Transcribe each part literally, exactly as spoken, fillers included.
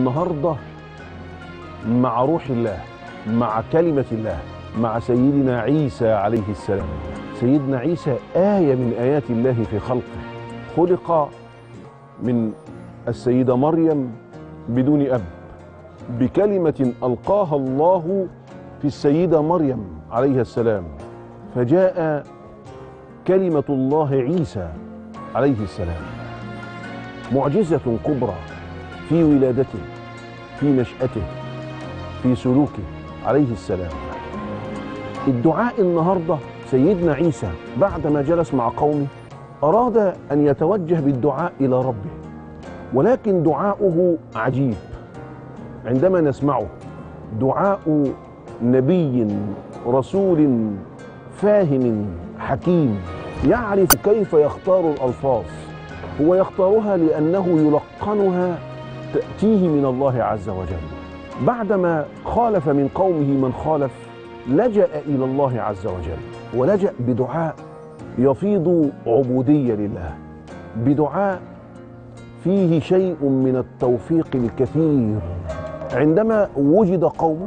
النهارده مع روح الله، مع كلمة الله، مع سيدنا عيسى عليه السلام. سيدنا عيسى آية من آيات الله في خلقه، خلق من السيدة مريم بدون أب، بكلمة ألقاها الله في السيدة مريم عليه السلام، فجاء كلمة الله عيسى عليه السلام. معجزة كبرى في ولادته، في نشأته، في سلوكه عليه السلام. الدعاء النهاردة سيدنا عيسى بعدما جلس مع قومه أراد أن يتوجه بالدعاء إلى ربه، ولكن دعاؤه عجيب عندما نسمعه. دعاء نبي رسول فاهم حكيم يعرف كيف يختار الألفاظ. هو يختارها لأنه يلقنها تأتيه من الله عز وجل. بعدما خالف من قومه من خالف لجأ إلى الله عز وجل، ولجأ بدعاء يفيض عبودية لله، بدعاء فيه شيء من التوفيق الكثير. عندما وجد قومه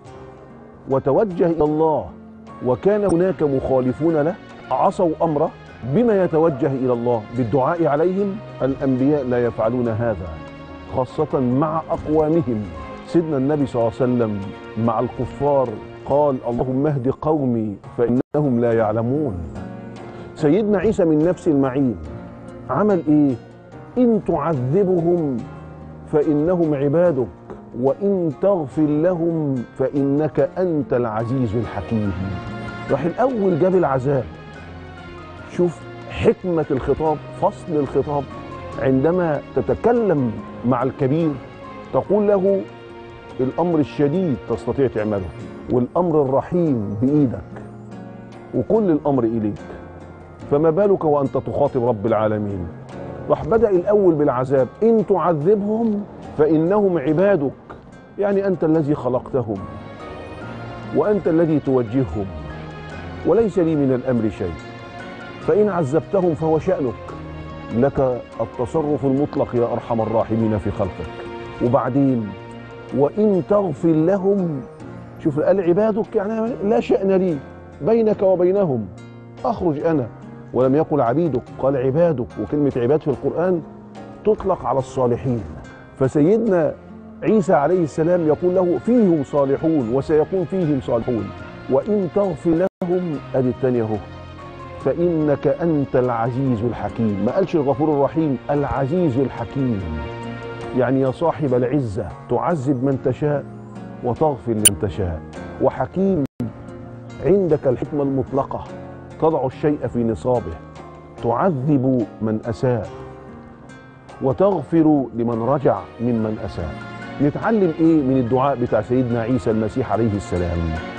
وتوجه إلى الله وكان هناك مخالفون له عصوا أمره، بما يتوجه إلى الله؟ بالدعاء عليهم. الأنبياء لا يفعلون هذا، خاصة مع أقوامهم. سيدنا النبي صلى الله عليه وسلم مع الكفار قال: اللهم اهد قومي فإنهم لا يعلمون. سيدنا عيسى من نفس المعين عمل إيه؟ إن تعذبهم فإنهم عبادك وإن تغفر لهم فإنك أنت العزيز الحكيم. راح الأول جاب العذاب. شوف حكمة الخطاب، فصل الخطاب. عندما تتكلم مع الكبير تقول له الأمر الشديد تستطيع تعمله، والأمر الرحيم بإيدك، وكل الأمر إليك، فما بالك وأنت تخاطب رب العالمين؟ راح بدأ الأول بالعذاب. إن تعذبهم فإنهم عبادك، يعني أنت الذي خلقتهم وأنت الذي توجههم، وليس لي من الأمر شيء. فإن عذبتهم فهو شأنك، لك التصرف المطلق يا أرحم الراحمين في خلقك. وبعدين وإن تغفر لهم، شوف قال عبادك، يعني لا شأن لي بينك وبينهم، أخرج أنا. ولم يقل عبيدك، قال عبادك. وكلمة عباد في القرآن تطلق على الصالحين. فسيدنا عيسى عليه السلام يقول له فيهم صالحون وسيكون فيهم صالحون. وإن تغفر لهم أدي الثانية اهو، فإنك أنت العزيز الحكيم. ما قالش الغفور الرحيم، العزيز الحكيم. يعني يا صاحب العزة تعذب من تشاء وتغفر لمن تشاء، وحكيم عندك الحكمة المطلقة، تضع الشيء في نصابه، تعذب من أساء وتغفر لمن رجع ممن أساء. نتعلم إيه من الدعاء بتاع سيدنا عيسى المسيح عليه السلام؟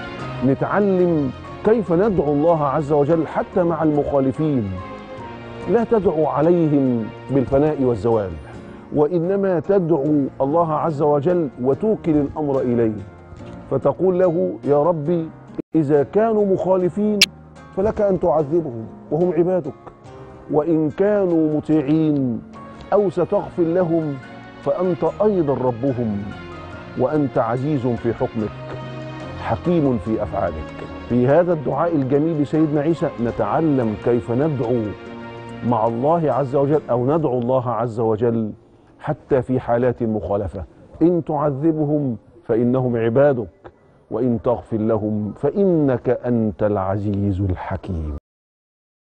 نتعلم كيف ندعو الله عز وجل حتى مع المخالفين. لا تدعو عليهم بالفناء والزوال، وإنما تدعو الله عز وجل وتوكل الأمر إليه، فتقول له يا ربي إذا كانوا مخالفين فلك أن تعذبهم وهم عبادك، وإن كانوا مطيعين أو ستغفر لهم فأنت أيضا ربهم، وأنت عزيز في حكمك حكيم في أفعالك. في هذا الدعاء الجميل لسيدنا عيسى نتعلم كيف ندعو مع الله عز وجل، أو ندعو الله عز وجل حتى في حالات المخالفة. إن تعذبهم فإنهم عبادك وإن تغفر لهم فإنك أنت العزيز الحكيم.